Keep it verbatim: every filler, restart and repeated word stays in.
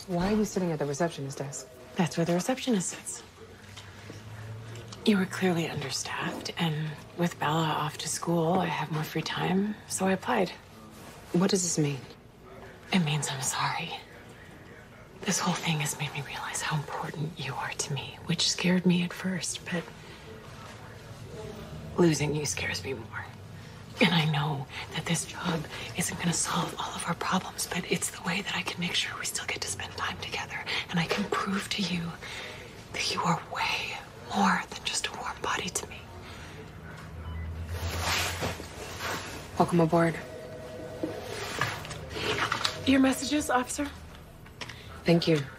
Why are you sitting at the receptionist desk? That's where the receptionist sits. You were clearly understaffed, and with Bella off to school, I have more free time, so I applied. What does this mean? It means I'm sorry. This whole thing has made me realize how important you are to me, which scared me at first, but losing you scares me more. And I know that this job isn't going to solve all of our problems, but it's the way that I can make sure we still get to spend time together. And I can prove to you that you are way more than just a warm body to me. Welcome aboard. Your messages, officer? Thank you.